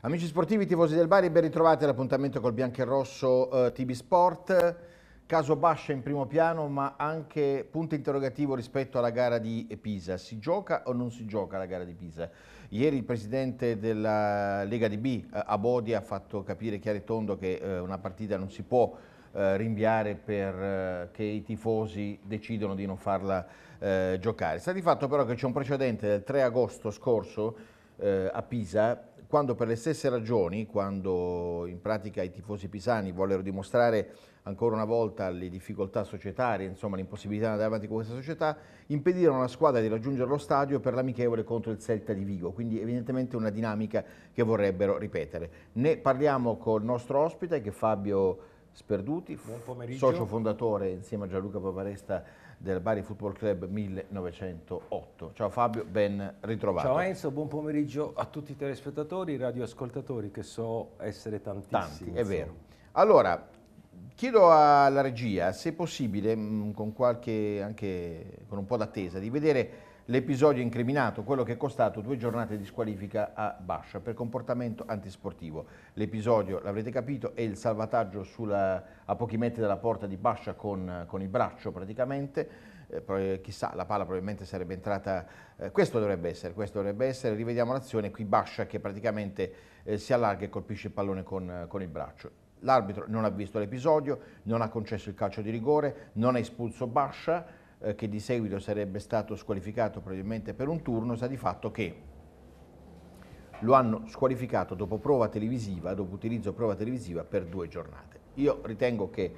Amici sportivi, tifosi del Bari, ben ritrovati all'appuntamento col bianco e rosso TB Sport. Caso Bascia in primo piano, ma anche punto interrogativo rispetto alla gara di Pisa. Si gioca o non si gioca la gara di Pisa? Ieri il presidente della Lega di B, Abodi, ha fatto capire chiaro e tondo che una partita non si può rinviare perché i tifosi decidono di non farla giocare. Sta di fatto però che c'è un precedente del 3 agosto scorso a Pisa, quando per le stesse ragioni, quando in pratica i tifosi pisani vollero dimostrare ancora una volta le difficoltà societarie, insomma l'impossibilità di andare avanti con questa società, impedirono alla squadra di raggiungere lo stadio per l'amichevole contro il Celta di Vigo, quindi evidentemente una dinamica che vorrebbero ripetere. Ne parliamo col nostro ospite che è Fabio Sperduti, socio fondatore insieme a Gianluca Paparesta del Bari Football Club 1908. Ciao Fabio, ben ritrovato. Ciao Enzo, buon pomeriggio a tutti i telespettatori, radioascoltatori, che so essere tantissimi. Tanti, è vero. Allora, chiedo alla regia, se è possibile, con un po' d'attesa, di vedere l'episodio incriminato, quello che è costato 2 giornate di squalifica a Bascia per comportamento antisportivo. L'episodio, l'avrete capito, è il salvataggio a pochi metri dalla porta di Bascia con il braccio praticamente. Chissà, la palla probabilmente sarebbe entrata, questo dovrebbe essere, rivediamo l'azione, qui Bascia che praticamente si allarga e colpisce il pallone con il braccio. L'arbitro non ha visto l'episodio, non ha concesso il calcio di rigore, non ha espulso Bascia, che di seguito sarebbe stato squalificato probabilmente per un turno. Sta di fatto che lo hanno squalificato dopo utilizzo prova televisiva per 2 giornate. Io ritengo che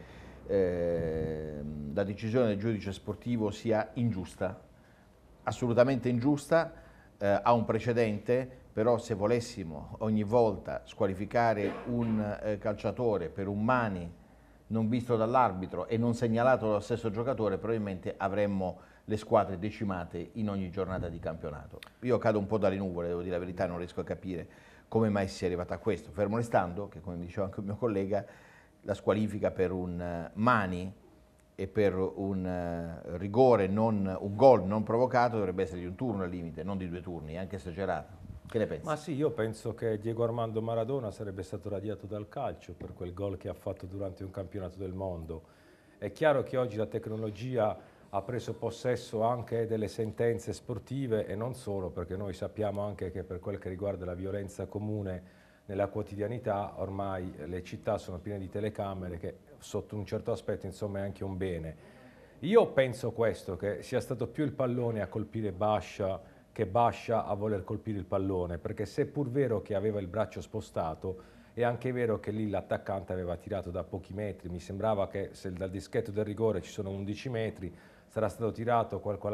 la decisione del giudice sportivo sia ingiusta, assolutamente ingiusta, ha un precedente, però se volessimo ogni volta squalificare un calciatore per un mani non visto dall'arbitro e non segnalato dallo stesso giocatore, probabilmente avremmo le squadre decimate in ogni giornata di campionato. Io cado un po' dalle nuvole, devo dire la verità, non riesco a capire come mai sia arrivata a questo, fermo restando che, come diceva anche il mio collega, la squalifica per un mani e per un rigore, un gol non provocato dovrebbe essere di un turno al limite, non di 2 turni, anche esagerato. Che ne pensi? Ma sì, io penso che Diego Armando Maradona sarebbe stato radiato dal calcio per quel gol che ha fatto durante un campionato del mondo. È chiaro che oggi la tecnologia ha preso possesso anche delle sentenze sportive e non solo, perché noi sappiamo anche che per quel che riguarda la violenza comune nella quotidianità ormai le città sono piene di telecamere, che sotto un certo aspetto insomma è anche un bene. Io penso questo, che sia stato più il pallone a colpire Bascia che Bascia a voler colpire il pallone, perché se è pur vero che aveva il braccio spostato, è anche vero che lì l'attaccante aveva tirato da pochi metri. Mi sembrava che se dal dischetto del rigore ci sono 11 metri, sarà stato tirato con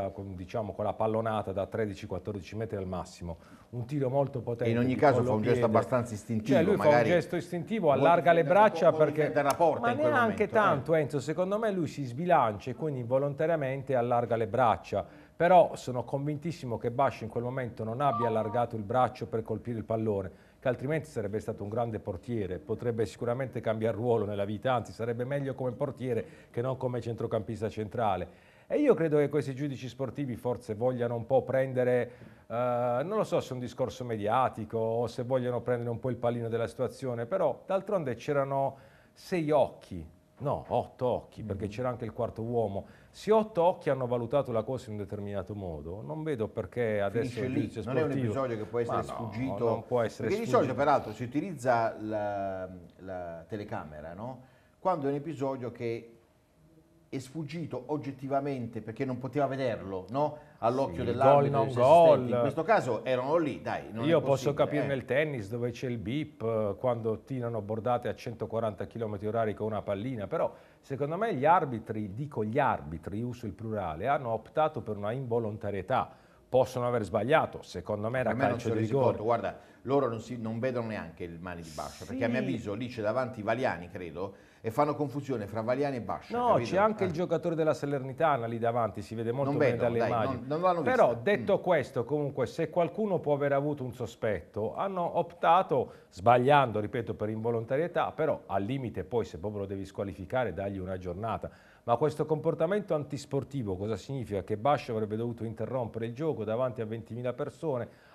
la pallonata da 13-14 metri al massimo. Un tiro molto potente. E in ogni caso fa un gesto abbastanza istintivo. Cioè lui fa un gesto istintivo, allarga le braccia perché... Ma neanche tanto, Enzo, secondo me lui si sbilancia e quindi involontariamente allarga le braccia. Però sono convintissimo che Bascia in quel momento non abbia allargato il braccio per colpire il pallone, che altrimenti sarebbe stato un grande portiere, potrebbe sicuramente cambiare ruolo nella vita, anzi sarebbe meglio come portiere che non come centrocampista centrale. E io credo che questi giudici sportivi forse vogliano un po' prendere, non lo so se è un discorso mediatico o se vogliono prendere un po' il pallino della situazione, però d'altronde c'erano 6 occhi, no, 8 occhi, perché c'era anche il quarto uomo. Se 8 occhi hanno valutato la cosa in un determinato modo, non vedo perché adesso il giudice sportivo... Non è un episodio che può essere sfuggito, non può essere perché sfuggito. di solito peraltro si utilizza la telecamera, no? Quando è un episodio che è sfuggito oggettivamente perché non poteva vederlo, no? All'occhio dell'arbitro. In questo caso erano lì, dai. Io posso capire nel tennis dove c'è il bip quando tirano bordate a 140 km/h con una pallina, però secondo me gli arbitri, dico gli arbitri, uso il plurale, hanno optato per una involontarietà. Possono aver sbagliato, secondo me era calcio di rigore. Guarda, loro non vedono neanche il mani di Bascia, perché a mio avviso lì c'è davanti Valiani, credo, e fanno confusione fra Valiani e Bascia. No, c'è anche il giocatore della Salernitana lì davanti, si vede molto bene dalle immagini. Non l'hanno vista. Però detto questo, comunque, se qualcuno può aver avuto un sospetto, hanno optato, sbagliando, ripeto, per involontarietà, però al limite poi se proprio lo devi squalificare, dagli una giornata. Ma questo comportamento antisportivo cosa significa? Che Bascia avrebbe dovuto interrompere il gioco davanti a 20.000 persone,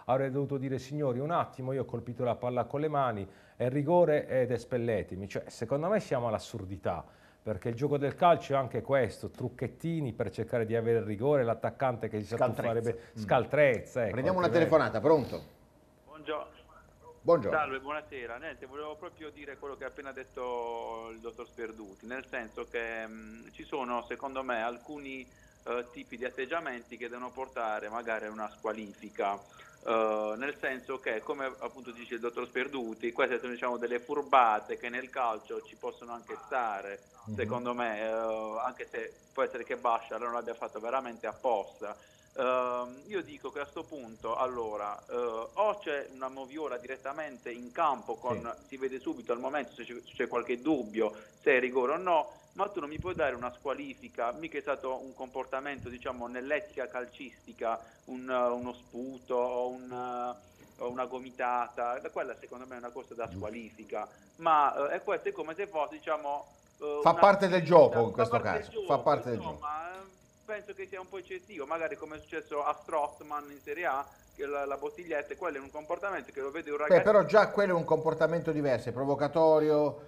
avrei dovuto dire signori un attimo, io ho colpito la palla con le mani, è rigore ed espelletemi, cioè secondo me siamo all'assurdità, perché il gioco del calcio è anche questo, trucchettini per cercare di avere il rigore, l'attaccante che si sa tuffare, scaltrezza. Ecco, Prendiamo una telefonata, pronto? Buongiorno. Buongiorno. Salve, buonasera. Niente, volevo proprio dire quello che ha appena detto il dottor Sperduti, nel senso che ci sono, secondo me, alcuni tipi di atteggiamenti che devono portare magari a una squalifica, nel senso che, come appunto dice il dottor Sperduti, queste sono, diciamo, delle furbate che nel calcio ci possono anche stare, secondo me, anche se può essere che Bascia non l'abbia fatto veramente apposta. Io dico che a questo punto, allora, o c'è una moviola direttamente in campo, si vede subito al momento se c'è qualche dubbio, se è rigore o no, ma tu non mi puoi dare una squalifica, mica è stato un comportamento, diciamo, nell'etica calcistica, uno sputo o una gomitata, quella secondo me è una cosa da squalifica, ma questo è come se fosse, diciamo... fa parte del gioco in questo caso, fa parte del gioco. Penso che sia un po' eccessivo, magari come è successo a Strootman in Serie A, che la bottiglietta, quello è un comportamento che lo vede un ragazzo... però già quello è un comportamento diverso, è provocatorio,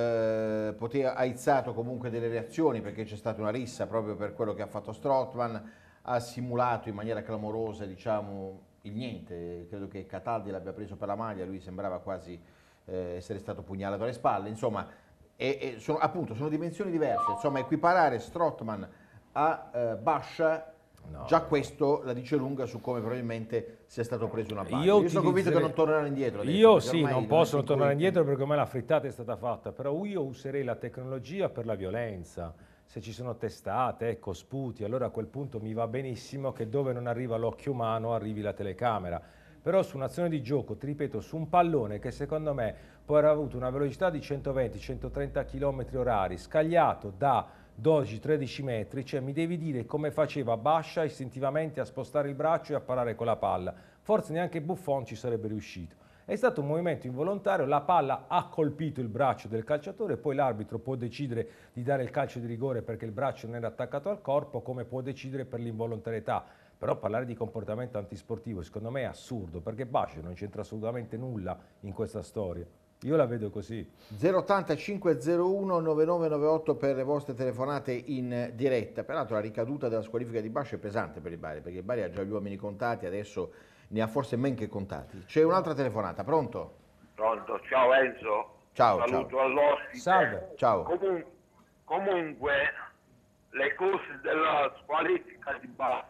ha aizzato comunque delle reazioni perché c'è stata una rissa proprio per quello che ha fatto Strootman, ha simulato in maniera clamorosa, diciamo, il niente, credo che Cataldi l'abbia preso per la maglia, lui sembrava quasi essere stato pugnalato alle spalle, insomma, sono dimensioni diverse, insomma, equiparare Strootman a Bascia, già questo la dice lunga su come probabilmente sia stato preso una palla. Io sono convinto che non torneranno indietro adesso, io sì, non possono tornare indietro perché ormai la frittata è stata fatta, però io userei la tecnologia per la violenza. Se ci sono testate, ecco, sputi, allora a quel punto mi va benissimo che dove non arriva l'occhio umano arrivi la telecamera. Però su un'azione di gioco, ti ripeto, su un pallone che secondo me può aver avuto una velocità di 120-130 km orari, scagliato da 12-13 metri, cioè mi devi dire come faceva Bascia istintivamente a spostare il braccio e a parare con la palla. Forse neanche Buffon ci sarebbe riuscito. È stato un movimento involontario, la palla ha colpito il braccio del calciatore, poi l'arbitro può decidere di dare il calcio di rigore perché il braccio non era attaccato al corpo, come può decidere per l'involontarietà. Però parlare di comportamento antisportivo secondo me è assurdo, perché Bascia non c'entra assolutamente nulla in questa storia. Io la vedo così. 080 501 9998 per le vostre telefonate in diretta. Peraltro la ricaduta della squalifica di Bascia è pesante per il Bari, perché il Bari ha già gli uomini contati, adesso ne ha forse men che contati. C'è un'altra telefonata, pronto? Pronto, ciao Enzo. Ciao, saluto ciao. all'ospite. Salve. Ciao. Comunque le cose della squalifica di Bascia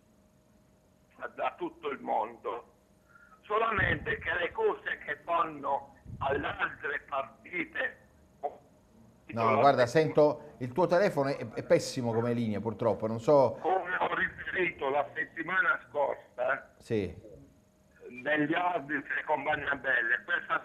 da tutto il mondo, solamente che le cose che fanno alle altre partite. No, guarda, sento il tuo telefono è pessimo come linea, purtroppo, non so. Come ho riferito la settimana scorsa, Sì. degli arbitri e compagnia belle, questa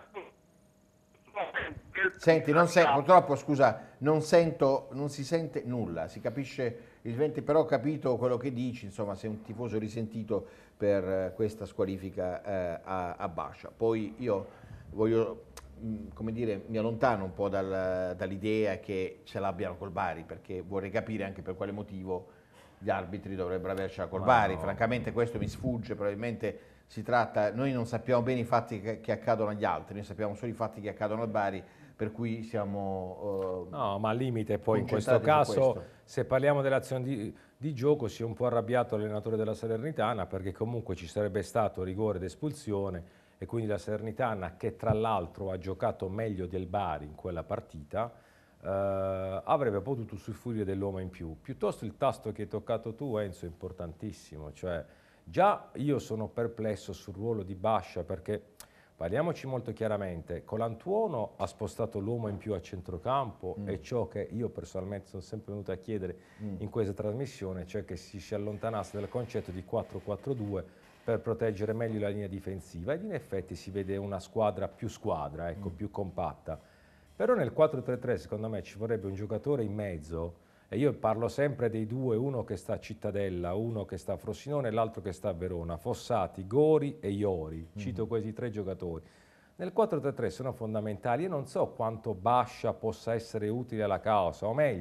Senti, purtroppo, scusa, non si sente nulla, si capisce il 20, però ho capito quello che dici, insomma, sei un tifoso risentito per questa squalifica a Bascia. Poi io voglio, come dire, mi allontano un po' dall'idea che ce l'abbiano col Bari, perché vorrei capire anche per quale motivo gli arbitri dovrebbero avercela col Bari. No. Francamente questo mi sfugge, probabilmente si tratta, noi non sappiamo bene i fatti che accadono agli altri, noi sappiamo solo i fatti che accadono al Bari, per cui siamo... no, ma al limite poi in questo caso, se parliamo dell'azione di gioco, si è un po' arrabbiato l'allenatore della Salernitana, perché comunque ci sarebbe stato rigore d'espulsione e quindi la Salernitana, che tra l'altro ha giocato meglio del Bari in quella partita, avrebbe potuto usufruire dell'uomo in più. Piuttosto il tasto che hai toccato tu, Enzo, è importantissimo, cioè già io sono perplesso sul ruolo di Bascia, perché parliamoci molto chiaramente, Colantuono ha spostato l'uomo in più a centrocampo e ciò che io personalmente sono sempre venuto a chiedere in questa trasmissione, cioè che si allontanasse dal concetto di 4-4-2 per proteggere meglio la linea difensiva, ed in effetti si vede una squadra, ecco, più compatta. Però nel 4-3-3 secondo me ci vorrebbe un giocatore in mezzo, e io parlo sempre dei due, uno che sta a Cittadella, uno che sta a Frosinone e l'altro che sta a Verona, Fossati, Gori e Iori, cito questi tre giocatori. Nel 4-3-3 sono fondamentali, io non so quanto Bascia possa essere utile alla causa, o meglio,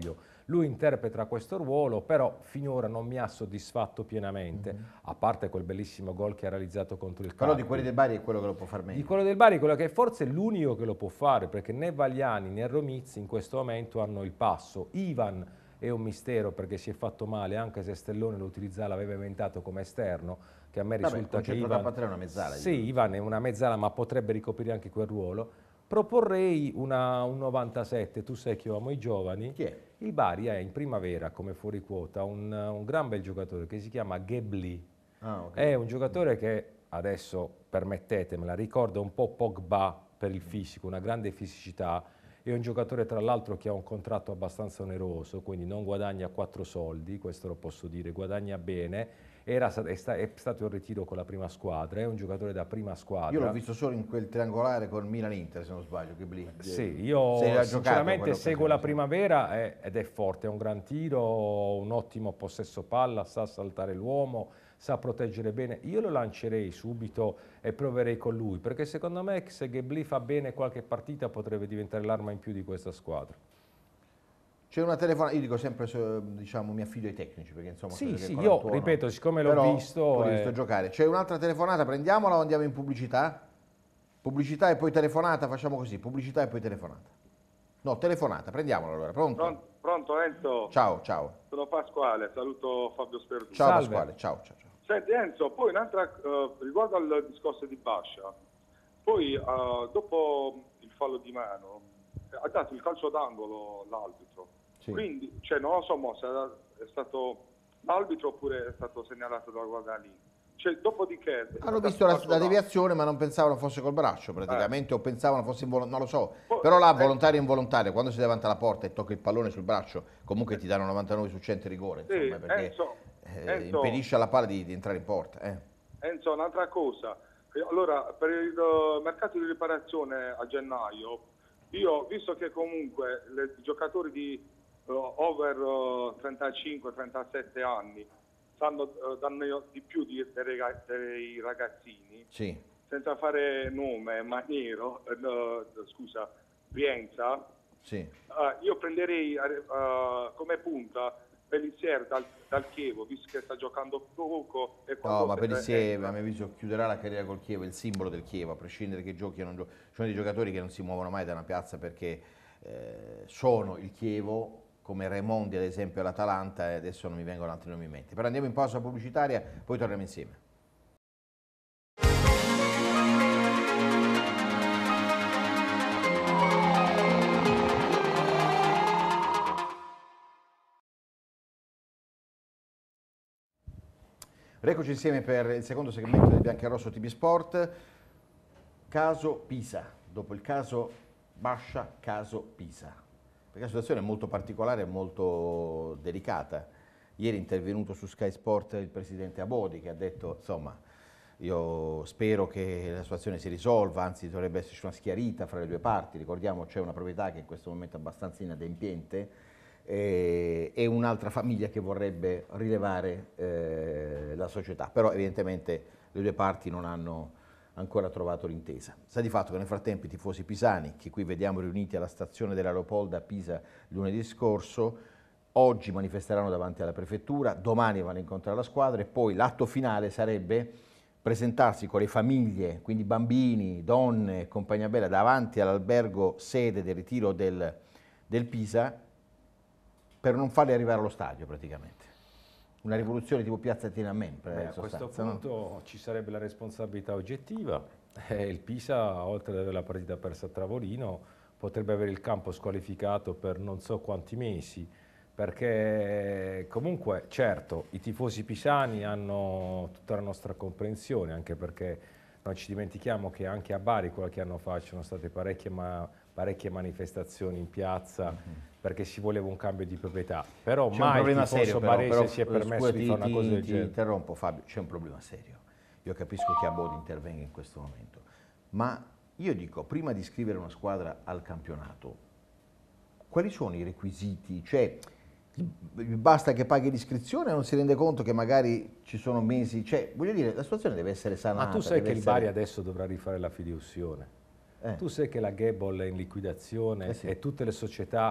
Lui interpreta questo ruolo, però finora non mi ha soddisfatto pienamente, a parte quel bellissimo gol che ha realizzato contro il Però Carpi. di quelli del Bari è quello che lo può far meglio. Di quello del Bari, quello che è forse l'unico che lo può fare, perché né Vagliani né Romizzi in questo momento hanno il passo. Ivan è un mistero perché si è fatto male, anche se Stellone lo utilizzava, l'aveva inventato come esterno, che a me risulta che Ivan... è una mezzala. Sì, Ivan è una mezzala, ma potrebbe ricoprire anche quel ruolo. Proporrei un 97, tu sai che io amo i giovani. Chi è? Il Bari è in primavera, come fuori quota, un gran bel giocatore che si chiama Ghebli. È un giocatore che, adesso permettetemela, ricorda un po' Pogba per il fisico, una grande fisicità. È un giocatore tra l'altro che ha un contratto abbastanza oneroso, quindi non guadagna 4 soldi, questo lo posso dire, guadagna bene. È stato in ritiro con la prima squadra, è un giocatore da prima squadra. Io l'ho visto solo in quel triangolare con Milan-Inter, se non sbaglio. Sì, io sinceramente seguo la primavera ed è forte, è un gran tiro, un ottimo possesso palla, sa saltare l'uomo, sa proteggere bene. Io lo lancerei subito e proverei con lui, perché secondo me se Ghebli fa bene qualche partita potrebbe diventare l'arma in più di questa squadra. C'è una telefonata, io dico sempre, diciamo, mi affido ai tecnici, perché insomma... Sì, io ripeto, siccome l'ho visto... giocare. C'è un'altra telefonata, prendiamola o andiamo in pubblicità? Pubblicità e poi telefonata, facciamo così, pubblicità e poi telefonata. No, telefonata, prendiamola allora, pronto? Pronto Enzo? Ciao. Sono Pasquale, saluto Fabio Sperduto. Ciao Salve. Pasquale, ciao. Senti Enzo, poi un'altra, riguardo al discorso di Bascia, poi dopo il fallo di mano ha dato il calcio d'angolo l'arbitro. Sì. Quindi, non lo so se è stato l'arbitro oppure è stato segnalato dalla guardia. Dopodiché... Hanno visto la deviazione ma non pensavano fosse col braccio praticamente, o pensavano fosse involontario, non lo so. Però là volontario e involontario, quando si davanti alla porta e tocca il pallone sul braccio, comunque ti danno 99 su 100 rigore, insomma, perché Enzo, impedisce alla palla di entrare in porta. Enzo, un'altra cosa. Allora, per il mercato di riparazione a gennaio, io, visto che comunque i giocatori di over 35-37 anni danno di più dei ragazzini, Sì. senza fare nome, Maniero, Brienza, Sì. io prenderei come punta Pellissier dal Chievo, visto che sta giocando poco. No, ma Pellissier, a mio avviso, chiuderà la carriera col Chievo, è il simbolo del Chievo, a prescindere che giochi o non giochi. Ci sono dei giocatori che non si muovono mai da una piazza perché sono il Chievo, come Raimondi ad esempio all'Atalanta, e adesso non mi vengono altri nomi in mente. Però andiamo in pausa pubblicitaria, poi torniamo insieme. Eccoci insieme per il secondo segmento del Biancarosso TV Sport. Caso Pisa, dopo il caso Bascia, caso Pisa. Perché la situazione è molto particolare e molto delicata. Ieri è intervenuto su Sky Sport il presidente Abodi che ha detto, insomma, io spero che la situazione si risolva, anzi dovrebbe esserci una schiarita fra le due parti. Ricordiamo c'è una proprietà che in questo momento è abbastanza inadempiente e un'altra famiglia che vorrebbe rilevare la società, però evidentemente le due parti non hanno ancora trovato l'intesa. Sta di fatto che nel frattempo i tifosi pisani, che qui vediamo riuniti alla stazione della Leopolda a Pisa lunedì scorso, oggi manifesteranno davanti alla prefettura, domani vanno incontro alla squadra e poi l'atto finale sarebbe presentarsi con le famiglie, quindi bambini, donne e compagnia bella, davanti all'albergo sede del ritiro del Pisa, per non farli arrivare allo stadio praticamente. Una rivoluzione tipo Piazza Tiananmen. A questo punto ci sarebbe la responsabilità oggettiva. Il Pisa, oltre ad avere la partita persa a Travolino, potrebbe avere il campo squalificato per non so quanti mesi, perché comunque, certo, i tifosi pisani hanno tutta la nostra comprensione, anche perché non ci dimentichiamo che anche a Bari qualche anno fa ci sono state parecchie manifestazioni in piazza perché si voleva un cambio di proprietà, però mai il tifoso barese si è permesso di fare una cosa del genere. Ti interrompo Fabio, c'è un problema serio. Io capisco che Abodi intervenga in questo momento, ma io dico, prima di iscrivere una squadra al campionato, quali sono i requisiti? Cioè, basta che paghi l'iscrizione e non si rende conto che magari ci sono mesi, cioè, voglio dire, la situazione deve essere sanata. Ma tu sai che il Bari adesso dovrà rifare la fideiussione. Tu sai che la Gable è in liquidazione sì. E tutte le società,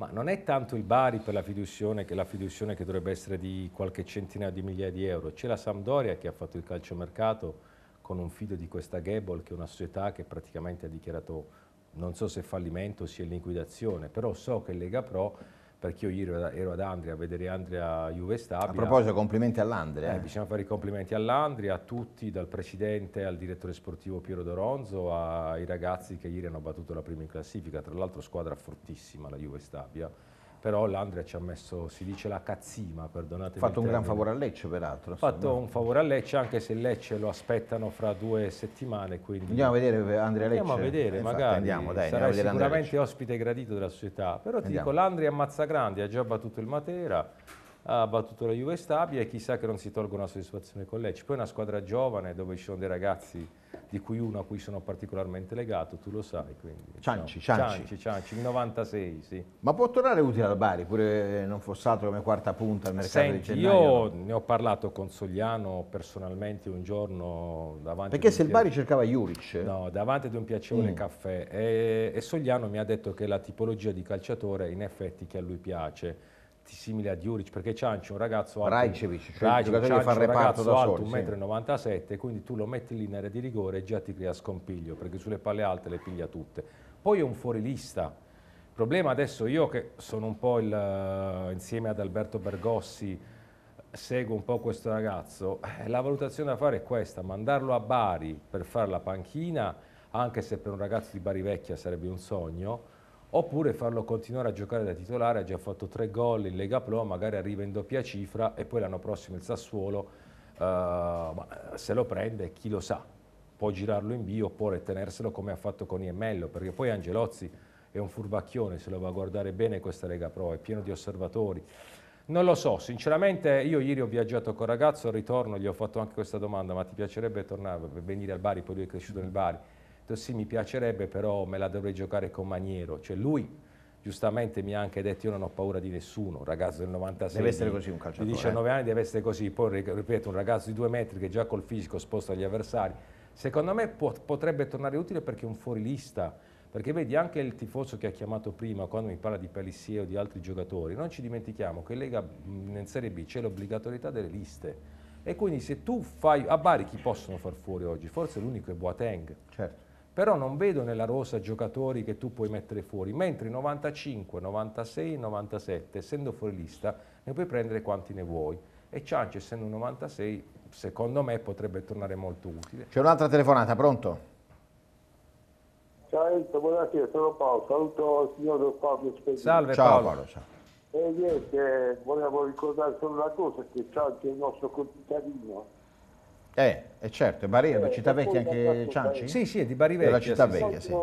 Ma non è tanto il Bari per la fiducione che dovrebbe essere di qualche centinaio di migliaia di euro, c'è la Sampdoria che ha fatto il calciomercato con un fido di questa Gable, che è una società che praticamente ha dichiarato, non so se fallimento o sia in liquidazione, però so che Lega Pro, perché io ieri ero ad Andria a vedere Andria Juve Stabia. A proposito, complimenti all'Andria. Bisogna fare i complimenti all'Andria, a tutti, dal presidente al direttore sportivo Piero Doronzo, ai ragazzi che ieri hanno battuto la prima in classifica, tra l'altro squadra fortissima la Juve Stabia. Però l'Andria ci ha messo, si dice la cazzima, perdonatemi. Ha fatto un gran favore a Lecce, peraltro. Ha fatto un favore a Lecce, anche se Lecce lo aspettano fra 2 settimane. Quindi andiamo a vedere Andria Lecce. Andiamo a vedere, magari. Andiamo, dai, sarai andiamo sicuramente ospite gradito della società. Però ti dico, l'Andria ammazza grandi, ha già battuto il Matera, ha battuto la Juve Stabia e chissà che non si tolga una soddisfazione con Lecce. Poi è una squadra giovane dove ci sono dei ragazzi, di cui uno a cui sono particolarmente legato, tu lo sai. Quindi, Cianci, il 96, sì. Ma può tornare utile al Bari, pure non fosse altro come quarta punta al mercato di gennaio? Io ne ho parlato con Sogliano personalmente un giorno davanti. Perché se il Bari cercava Juric? No, davanti ad un piacevole caffè e Sogliano mi ha detto che la tipologia di calciatore in effetti che a lui piace, simile a Juric, perché Cianci è un ragazzo alto, Rajcevic, cioè il giocatore che fa il reparto da solo, 1,97 m, quindi tu lo metti lì in area di rigore e già ti crea scompiglio, perché sulle palle alte le piglia tutte. Poi è un fuorilista. Il problema adesso, io che sono un po' insieme ad Alberto Bergossi, seguo un po' questo ragazzo, la valutazione da fare è questa: mandarlo a Bari per fare la panchina, anche se per un ragazzo di Bari Vecchia sarebbe un sogno, oppure farlo continuare a giocare da titolare. Ha già fatto 3 gol in Lega Pro, magari arriva in doppia cifra e poi l'anno prossimo il Sassuolo se lo prende, chi lo sa, può girarlo in B oppure tenerselo come ha fatto con Iemmello, perché poi Angelozzi è un furbacchione, se lo va a guardare bene questa Lega Pro, è pieno di osservatori. Non lo so, sinceramente io ieri ho viaggiato con il ragazzo, al ritorno gli ho fatto anche questa domanda: ma ti piacerebbe tornare, venire al Bari? Poi lui è cresciuto nel Bari. Sì, mi piacerebbe, però me la dovrei giocare con Maniero. Cioè lui giustamente mi ha anche detto: io non ho paura di nessuno, un ragazzo del 96 deve essere così un calciatore, di 19 anni deve essere così. Poi ripeto, un ragazzo di 2 metri che già col fisico sposta gli avversari, secondo me potrebbe tornare utile, perché è un fuorilista. Perché vedi, anche il tifoso che ha chiamato prima, quando mi parla di Pelissier o di altri giocatori, non ci dimentichiamo che in Serie B c'è l'obbligatorietà delle liste, e quindi se tu fai a Bari, chi possono far fuori oggi? Forse l'unico è Boateng. Certo. Però non vedo nella rosa giocatori che tu puoi mettere fuori, mentre i 95, 96, 97, essendo fuori lista, ne puoi prendere quanti ne vuoi. E Cianci, essendo un 96, secondo me potrebbe tornare molto utile. C'è un'altra telefonata, pronto? Ciao Enzo, buonasera, sono Paolo, saluto il signor Fabio Spedito. Salve Ciao Paolo. Paolo, ciao. E niente, volevo ricordare solo una cosa, che Cianci è il nostro concittadino. È certo, è Bari, Cittavecchia anche Cianci? Sì, sì, è di Bari Vecchia. Della Cittavecchia, sì.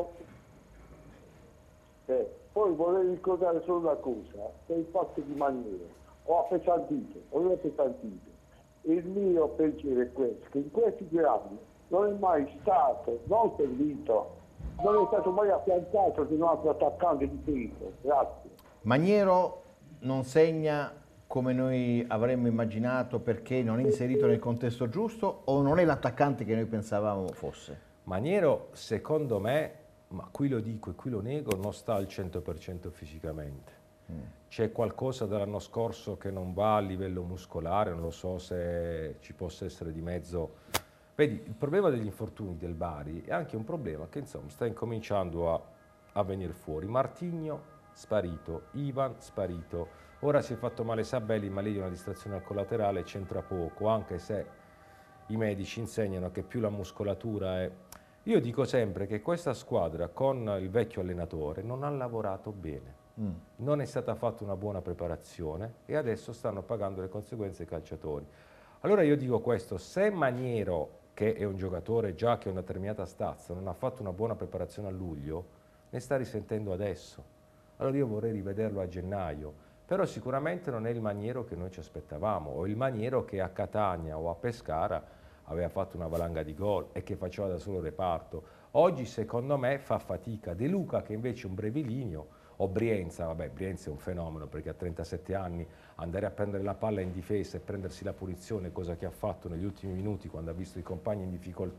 Poi vorrei ricordare solo una cosa, per il fatto di Maniero. Ho appesantito, il mio pensiero è questo, che in questi 2 anni non è mai stato, non servito, non è stato mai affiancato di un altro attaccante di difesa. Grazie. Maniero non segna come noi avremmo immaginato perché non è inserito nel contesto giusto, o non è l'attaccante che noi pensavamo fosse? Maniero, secondo me, ma qui lo dico e qui lo nego, non sta al 100% fisicamente. C'è qualcosa dall'anno scorso che non va a livello muscolare, non lo so se ci possa essere di mezzo. Vedi, il problema degli infortuni del Bari è anche un problema che insomma sta incominciando a venire fuori. Martigno sparito, Ivan sparito, ora si è fatto male Sabelli, ma lì è una distrazione al collaterale, c'entra poco, anche se i medici insegnano che più la muscolatura è... Io dico sempre che questa squadra con il vecchio allenatore non ha lavorato bene, non è stata fatta una buona preparazione e adesso stanno pagando le conseguenze i calciatori. Allora io dico questo: se Maniero, che è un giocatore già che ha una determinata stazza, non ha fatto una buona preparazione a luglio, ne sta risentendo adesso. Allora io vorrei rivederlo a gennaio, però sicuramente non è il Maniero che noi ci aspettavamo, o il Maniero che a Catania o a Pescara aveva fatto una valanga di gol e che faceva da solo reparto. Oggi secondo me fa fatica. De Luca, che invece è un brevilineo, o Brienza, vabbè, Brienza è un fenomeno perché a 37 anni andare a prendere la palla in difesa e prendersi la punizione, cosa che ha fatto negli ultimi minuti quando ha visto i compagni in difficoltà,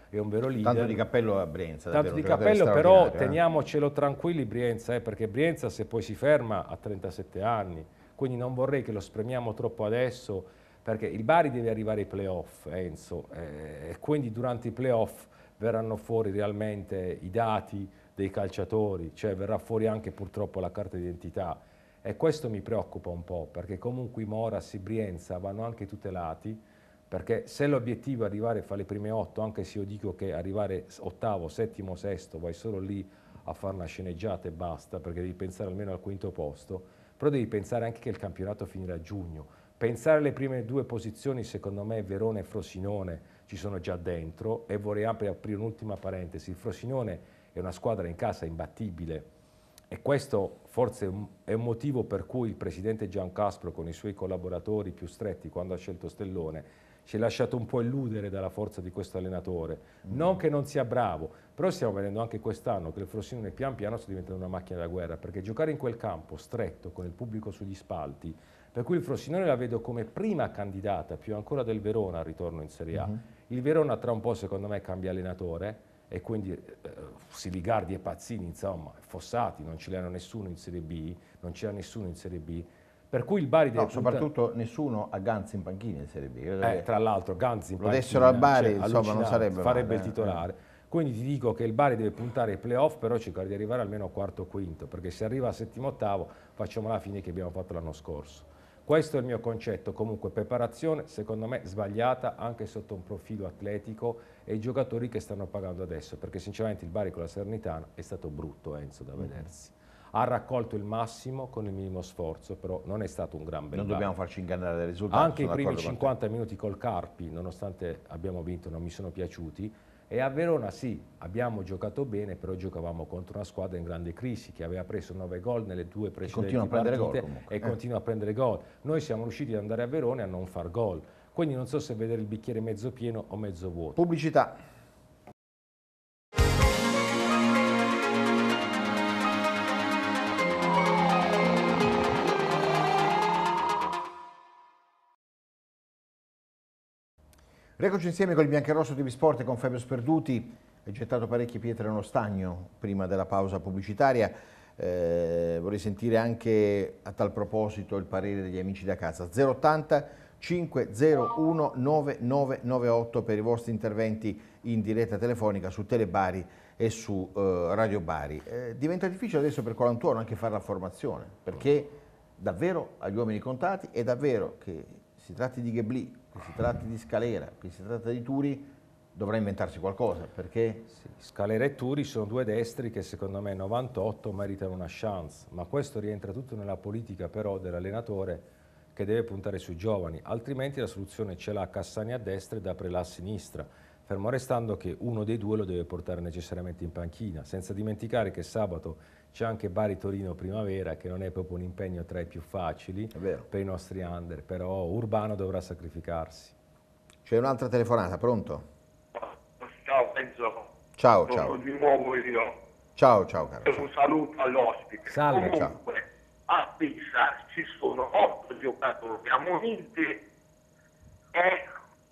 è un vero leader. Tanto di cappello a Brienza. Tanto di cappello, però teniamocelo tranquilli Brienza, perché Brienza se poi si ferma a 37 anni, quindi non vorrei che lo spremiamo troppo adesso, perché il Bari deve arrivare ai playoff, Enzo, e quindi durante i playoff verranno fuori realmente i dati dei calciatori, cioè verrà fuori anche purtroppo la carta d'identità, e questo mi preoccupa un po', perché comunque i Moras, i Brienza vanno anche tutelati, perché se l'obiettivo è arrivare a fare le prime 8, anche se io dico che arrivare ottavo, settimo, sesto, vai solo lì a fare una sceneggiata e basta, perché devi pensare almeno al quinto posto, però devi pensare anche che il campionato finirà a giugno. Pensare alle prime 2 posizioni, secondo me Verona e Frosinone ci sono già dentro, e vorrei aprire un'ultima parentesi. Il Frosinone è una squadra in casa imbattibile, e questo forse è un motivo per cui il presidente Giancastro con i suoi collaboratori più stretti, quando ha scelto Stellone, si è lasciato un po' illudere dalla forza di questo allenatore. Non che non sia bravo, però stiamo vedendo anche quest'anno che il Frosinone pian piano sta diventando una macchina da guerra, perché giocare in quel campo stretto, con il pubblico sugli spalti, per cui il Frosinone la vedo come prima candidata, più ancora del Verona, al ritorno in Serie A. Il Verona tra un po' secondo me cambia allenatore, e quindi Siligardi e Pazzini, insomma, Fossati, non ce li hanno nessuno in Serie B, non c'era nessuno in Serie B, per cui il Bari deve soprattutto nessuno ha Ganz in panchina in Serie B. Tra l'altro Ganz in lo panchina, dessero al Bari, cioè, insomma, non sarebbe farebbe male, il titolare. Quindi ti dico che il Bari deve puntare ai playoff, però cercare di arrivare almeno a quarto o quinto, perché se arriva a settimo o ottavo facciamo la fine che abbiamo fatto l'anno scorso. Questo è il mio concetto. Comunque preparazione secondo me sbagliata anche sotto un profilo atletico, e i giocatori che stanno pagando adesso, perché sinceramente il Bari con la Salernitana è stato brutto, Enzo, da vedersi. Ha raccolto il massimo con il minimo sforzo, però non è stato un gran bel Non Bari. dobbiamo farci ingannare dai risultati. Anche i primi 50 minuti col Carpi, nonostante abbiamo vinto, non mi sono piaciuti. E a Verona sì, abbiamo giocato bene, però giocavamo contro una squadra in grande crisi che aveva preso 9 gol nelle 2 precedenti partite e continua a prendere gol. Noi siamo riusciti ad andare a Verona e a non far gol. Quindi non so se vedere il bicchiere mezzo pieno o mezzo vuoto. Pubblicità. Rieccoci insieme con il Biancarosso TV Sport e con Fabio Sperduti. Hai gettato parecchie pietre nello stagno prima della pausa pubblicitaria. Vorrei sentire anche a tal proposito il parere degli amici da casa. 080 501 9998 per i vostri interventi in diretta telefonica su Telebari e su Radio Bari. Diventa difficile adesso per Colantuono anche fare la formazione, perché davvero agli uomini contati, è davvero che si tratti di Ghebli, che si tratti di Scalera, che si tratta di Turi, dovrà inventarsi qualcosa, perché... Sì, Scalera e Turi sono 2 destri che secondo me 98 meritano una chance, ma questo rientra tutto nella politica però dell'allenatore, che deve puntare sui giovani, altrimenti la soluzione ce l'ha Cassani a destra e D'Aprelà a sinistra, fermo restando che uno dei 2 lo deve portare necessariamente in panchina, senza dimenticare che sabato c'è anche Bari-Torino Primavera, che non è proprio un impegno tra i più facili per i nostri under, però Urbano dovrà sacrificarsi. C'è un'altra telefonata, pronto? Ciao Enzo. Ciao, ciao. Di nuovo io. Ciao, ciao caro. Un saluto all'ospite. Salve, Comunque, a Pisa ci sono 8 giocatori ammoniti e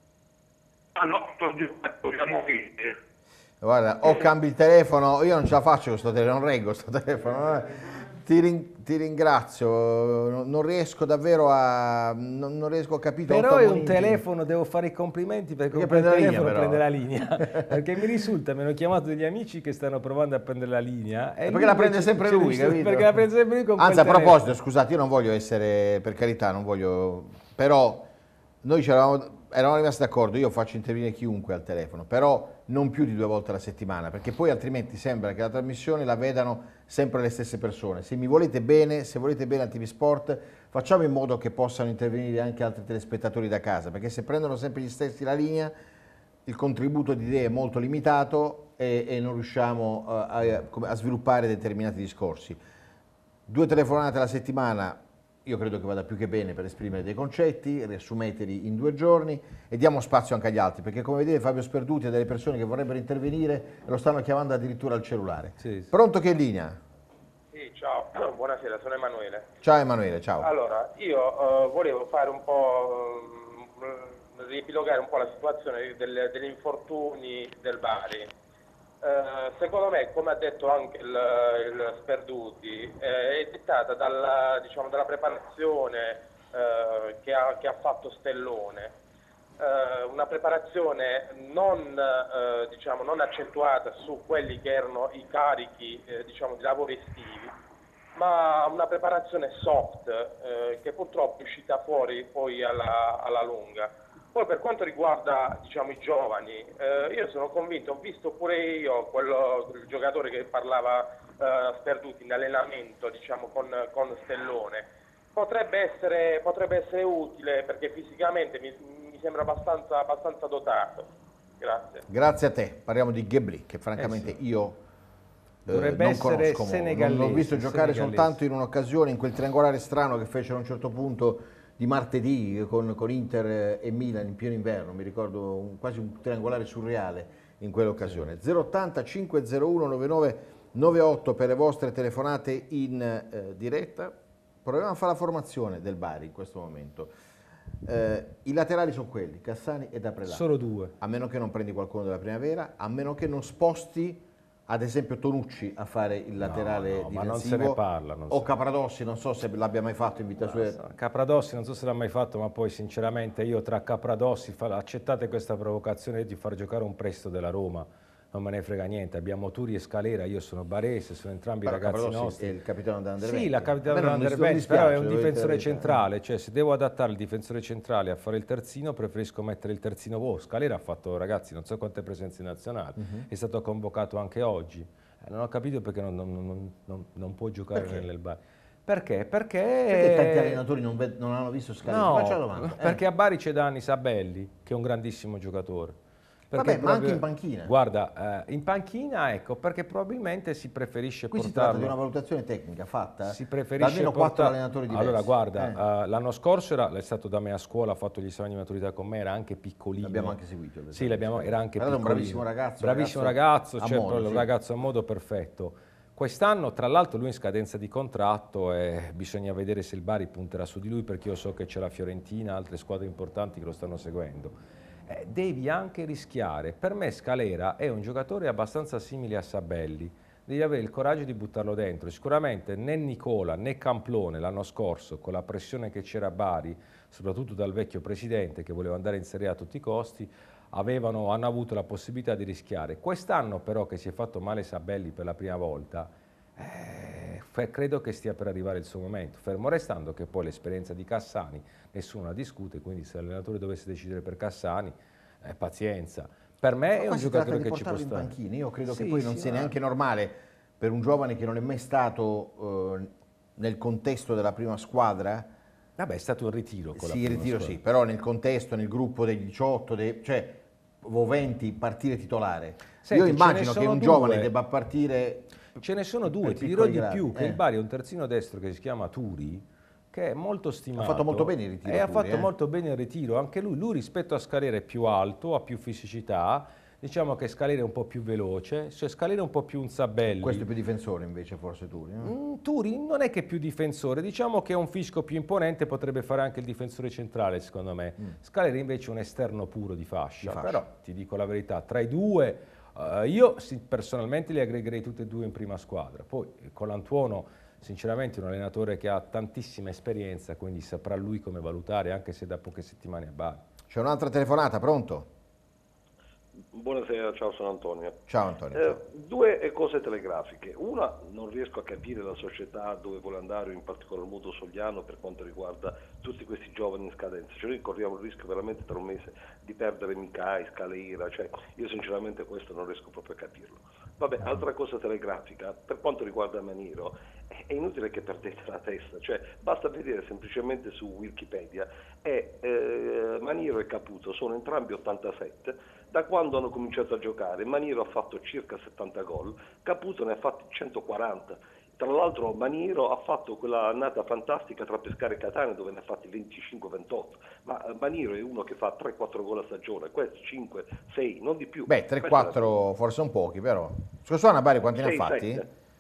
8 giocatori ammoniti. Guarda, o cambi il telefono, io non ce la faccio questo telefono, non reggo questo telefono. Ti ringrazio, non riesco davvero a... non riesco a capire. Però è un telefono, devo fare i complimenti perché prende la linea, prende la linea. Perché mi risulta, mi hanno chiamato degli amici che stanno provando a prendere la linea. E perché la prende sempre lui, capito? Perché la prende sempre lui con Anzi, a proposito, scusate, io non voglio essere, per carità, non voglio... Però noi eravamo rimasti d'accordo, io faccio intervenire chiunque al telefono, però non più di 2 volte alla settimana, perché poi altrimenti sembra che la trasmissione la vedano sempre le stesse persone. Se mi volete bene, se volete bene al TV Sport, facciamo in modo che possano intervenire anche altri telespettatori da casa, perché se prendono sempre gli stessi la linea, il contributo di idee è molto limitato e non riusciamo a sviluppare determinati discorsi. 2 telefonate alla settimana, io credo che vada più che bene per esprimere dei concetti, riassumeteli in 2 giorni e diamo spazio anche agli altri, perché come vedete Fabio Sperduti ha delle persone che vorrebbero intervenire e lo stanno chiamando addirittura al cellulare. Sì. Pronto, che è in linea? Sì, ciao, buonasera, sono Emanuele. Ciao Emanuele, ciao. Allora, io volevo fare un po' riepilogare un po' la situazione degli infortuni del Bari. Secondo me, come ha detto anche il Sperduti, è dettata dalla preparazione che ha fatto Stellone. Una preparazione non accentuata su quelli che erano i carichi di lavori estivi, ma una preparazione soft che purtroppo è uscita fuori poi alla lunga. Poi per quanto riguarda i giovani, io sono convinto, ho visto pure io il giocatore che parlava Sperduti in allenamento con Stellone, potrebbe essere utile perché fisicamente mi sembra abbastanza dotato. Grazie. Grazie a te. Parliamo di Ghebri, che francamente io dovrebbe non essere conosco, senegalese, l'ho visto giocare senegalese. soltanto in un'occasione, in quel triangolare strano che fecero a un certo punto di martedì con Inter e Milan in pieno inverno, mi ricordo quasi un triangolare surreale in quell'occasione. 080 501 9998 per le vostre telefonate in diretta. Proviamo a fare la formazione del Bari in questo momento. I laterali sono quelli, Cassani e Daprelà. Solo due. A meno che non prendi qualcuno della primavera, a meno che non sposti ad esempio Tonucci a fare il laterale difensivo, ma non se ne parla. o Capradossi, non so se l'abbia mai fatto in vita sua. Capradossi non so se l'ha mai fatto, ma poi sinceramente io tra Capradossi, accettate questa provocazione di far giocare un prestito della Roma, non me ne frega niente, abbiamo Turi e Scalera, io sono barese, sono entrambi Però ragazzi Capradossi nostri. è il capitano dell'Under 20. Sì, la capitano dell'Under 20, però è un difensore centrale, cioè se devo adattare il difensore centrale a fare il terzino, preferisco mettere il terzino. Scalera ha fatto, ragazzi, non so quante presenze nazionali, è stato convocato anche oggi. Non ho capito perché non può giocare nel Bari. Perché? Perché tanti allenatori non hanno visto Scalera? No, Faccio la domanda. perché a Bari c'è Dani Sabelli, che è un grandissimo giocatore. Vabbè, ma anche in panchina. Guarda, in panchina, ecco, perché probabilmente si preferisce Qui portarlo. si tratta di una valutazione tecnica fatta Si preferisce da almeno 4 allenatori diversi. Allora, guarda, l'anno scorso è stato da me a scuola, ha fatto gli esami di maturità con me, era anche piccolino. L'abbiamo anche seguito. Sì, era anche piccolino. Un bravissimo ragazzo. Bravissimo ragazzo, a modo, un ragazzo a modo perfetto. Quest'anno, tra l'altro, lui in scadenza di contratto e bisogna vedere se il Bari punterà su di lui, perché io so che c'è la Fiorentina, altre squadre importanti che lo stanno seguendo. Devi anche rischiare. Per me Scalera è un giocatore abbastanza simile a Sabelli, devi avere il coraggio di buttarlo dentro. Sicuramente né Nicola né Camplone l'anno scorso, con la pressione che c'era a Bari, soprattutto dal vecchio presidente che voleva andare in Serie A a tutti i costi, hanno avuto la possibilità di rischiare. Quest'anno però, che si è fatto male Sabelli per la prima volta, credo che stia per arrivare il suo momento, fermo restando che poi l'esperienza di Cassani nessuno la discute, quindi se l'allenatore dovesse decidere per Cassani, pazienza. Per me è un giocatore che ci può stare. In panchina. Io credo che poi non sia neanche normale per un giovane che non è mai stato nel contesto della prima squadra. Vabbè, è stato un ritiro. Sì, il ritiro sì, però nel contesto, nel gruppo dei 18, cioè Voventi partire titolare. Senti, io immagino che un giovane debba partire. Ce ne sono due, ti dirò di più, che il Bari ha un terzino destro che si chiama Turi, che è molto stimato. Ha fatto molto bene il ritiro. E ha fatto molto bene il ritiro, anche lui rispetto a Scalera è più alto, ha più fisicità, diciamo che Scalera è un po' più veloce, cioè Scalera è un po' più un Sabelli. Questo è più difensore invece forse Turi, no? Turi non è che è più difensore, diciamo che è un fisico più imponente, potrebbe fare anche il difensore centrale secondo me. Scalera invece è un esterno puro di fascia, però ti dico la verità, tra i due io personalmente li aggregherei tutti e due in prima squadra. Poi Colantuono sinceramente è un allenatore che ha tantissima esperienza, quindi saprà lui come valutare, anche se da poche settimane a Bari. C'è un'altra telefonata, pronto? Buonasera, ciao, sono Antonio. Ciao Antonio. Due cose telegrafiche. Una, non riesco a capire la società dove vuole andare, in particolar modo Sogliano, per quanto riguarda tutti questi giovani in scadenza. Cioè noi corriamo il rischio veramente tra un mese di perdere Micai, Scalera, cioè io sinceramente questo non riesco proprio a capirlo. Vabbè, altra cosa telegrafica, per quanto riguarda Maniro, è inutile che perdete la testa, cioè basta vedere semplicemente su Wikipedia, Maniro e Caputo sono entrambi 87, da quando hanno cominciato a giocare Maniro ha fatto circa 70 gol, Caputo ne ha fatti 140, tra l'altro Maniro ha fatto quella annata fantastica tra Pescara e Catania dove ne ha fatti 25-28, ma Maniro è uno che fa 3-4 gol a stagione, questi 5-6, non di più. Beh, 3-4 forse sono pochi però. Scusa, a Bari quanti ne ha fatti? 7.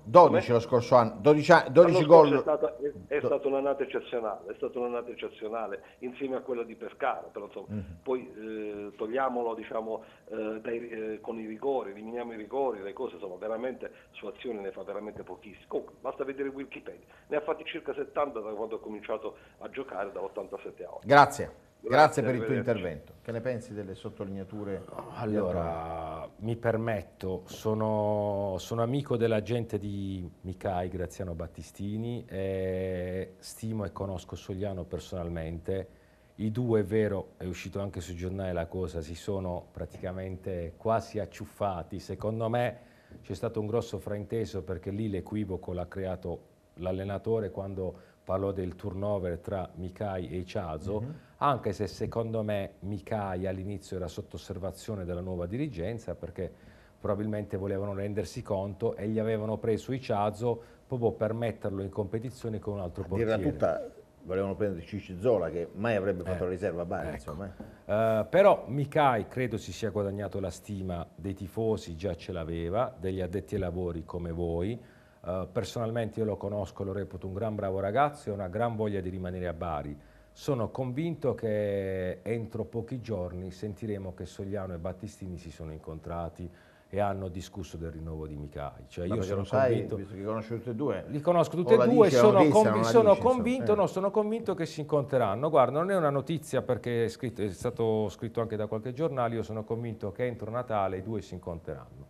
12 lo scorso anno, 12 L'anno gol. scorso è stata un'annata eccezionale, insieme a quella di Pescara, però insomma, poi togliamolo, diciamo, con i rigori, eliminiamo i rigori, le cose, insomma, veramente su azioni ne fa veramente pochissime. Comunque, basta vedere Wikipedia, ne ha fatti circa 70 da quando ha cominciato a giocare, da 87 a oggi. Grazie per il tuo intervento. Che ne pensi delle sottolineature? Allora, mi permetto, sono amico della gente di Micaj, Graziano Battistini, stimo e conosco Sogliano personalmente. I due, è vero, è uscito anche sui giornali la cosa, si sono praticamente quasi acciuffati. Secondo me c'è stato un grosso frainteso, perché lì l'equivoco l'ha creato l'allenatore quando parlò del turnover tra Micaj e Ichazo, anche se secondo me Micaj all'inizio era sotto osservazione della nuova dirigenza, perché probabilmente volevano rendersi conto e gli avevano preso Ichazo proprio per metterlo in competizione con un altro portiere. Dirla tutta, volevano prendere Ciccizola, che mai avrebbe fatto la riserva a Bari, ecco. insomma. Però Micaj credo si sia guadagnato la stima dei tifosi, già ce l'aveva, degli addetti ai lavori come voi. Personalmente io lo conosco, lo reputo un gran bravo ragazzo e una gran voglia di rimanere a Bari. Sono convinto che entro pochi giorni sentiremo che Sogliano e Battistini si sono incontrati e hanno discusso del rinnovo di Micaj. Cioè, io sono convinto, visto che conosci tutti e due. li conosco tutti e due, sono convinto che si incontreranno. Guarda, non è una notizia perché è stato scritto anche da qualche giornale, io sono convinto che entro Natale i due si incontreranno.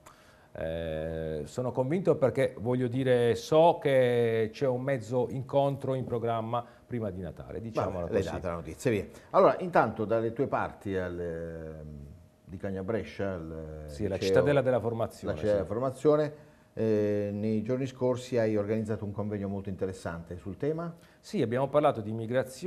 Sono convinto perché, voglio dire, so che c'è un mezzo incontro in programma prima di Natale, diciamola così. L'hai data la notizia, via. Allora, intanto dalle tue parti di Cagnabrescia, sì, la cittadella della formazione. La cittadella della formazione, nei giorni scorsi hai organizzato un convegno molto interessante sul tema. Sì, abbiamo parlato di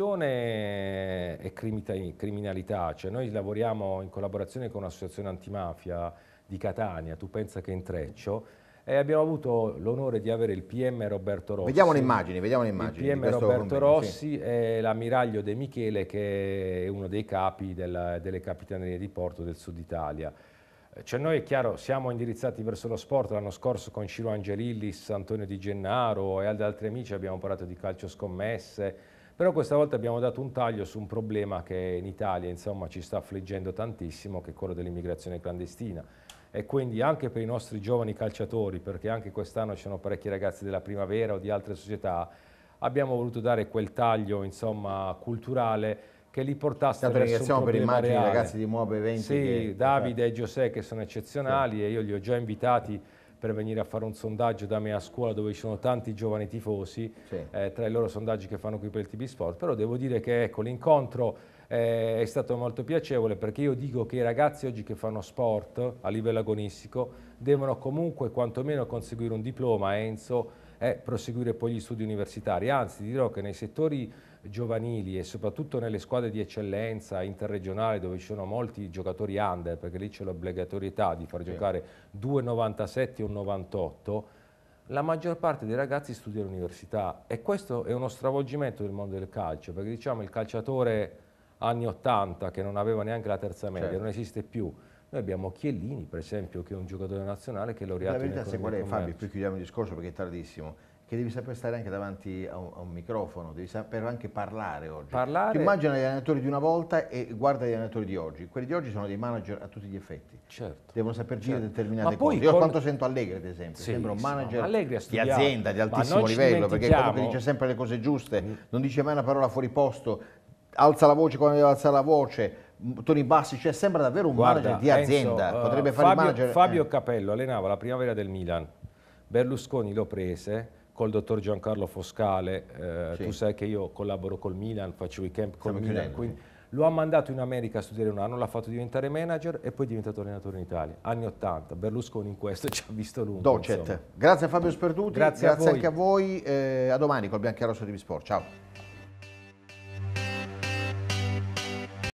immigrazione e criminalità, cioè noi lavoriamo in collaborazione con un'associazione antimafia di Catania, tu pensa che intreccio, e abbiamo avuto l'onore di avere il PM Roberto Rossi. Vediamo le immagini. Il PM Roberto Rossi e l'ammiraglio De Michele, che è uno dei capi delle capitanerie di porto del sud Italia. Cioè noi, è chiaro, siamo indirizzati verso lo sport. L'anno scorso con Ciro Angelillis, Antonio Di Gennaro e altri amici abbiamo parlato di calcio scommesse, però questa volta abbiamo dato un taglio su un problema che in Italia, insomma, ci sta affliggendo tantissimo, che è quello dell'immigrazione clandestina. E quindi anche per i nostri giovani calciatori, perché anche quest'anno ci sono parecchi ragazzi della Primavera o di altre società, abbiamo voluto dare quel taglio, insomma, culturale che li portasse verso un problema reale. I ragazzi di Muove Eventi. Sì, Davide e Giuseppe, che sono eccezionali, e io li ho già invitati per venire a fare un sondaggio da me a scuola, dove ci sono tanti giovani tifosi, tra i loro sondaggi che fanno qui per il TB Sport. Però devo dire che, ecco, l'incontro è stato molto piacevole, perché io dico che i ragazzi oggi che fanno sport a livello agonistico devono comunque quantomeno conseguire un diploma ENSO e proseguire poi gli studi universitari. Anzi, dirò che nei settori giovanili e soprattutto nelle squadre di eccellenza interregionali, dove ci sono molti giocatori under, perché lì c'è l'obbligatorietà di far giocare 2,97 o 98, la maggior parte dei ragazzi studia all'università, e questo è uno stravolgimento del mondo del calcio, perché diciamo il calciatore anni 80 che non aveva neanche la terza media non esiste più. Noi abbiamo Chiellini, per esempio, che è un giocatore nazionale che è laureato in economia. La verità, se Fabio, poi chiudiamo il discorso perché è tardissimo, che devi saper stare anche davanti a un microfono, devi saper anche parlare oggi. Tu immagina gli allenatori di una volta e guarda gli allenatori di oggi. Quelli di oggi sono dei manager a tutti gli effetti. Certo. Devono saper dire determinate cose. Io quanto sento Allegri, ad esempio, sembra un manager di azienda di altissimo livello, perché comunque dice sempre le cose giuste, non dice mai una parola fuori posto, alza la voce quando deve alzare la voce, toni bassi, cioè sembra davvero un manager di azienda. Enzo, potrebbe fare il manager. Fabio Capello allenava la Primavera del Milan, Berlusconi lo prese col dottor Giancarlo Foscale, tu sai che io collaboro col Milan, faccio i camp col Milan, quindi lo ha mandato in America a studiare un anno, l'ha fatto diventare manager e poi è diventato allenatore in Italia. Anni 80, Berlusconi in questo ci ha visto lungo. Docet. Grazie a Fabio Sperduti, grazie anche a voi, a domani col Bianchiarosso TV Sport, ciao.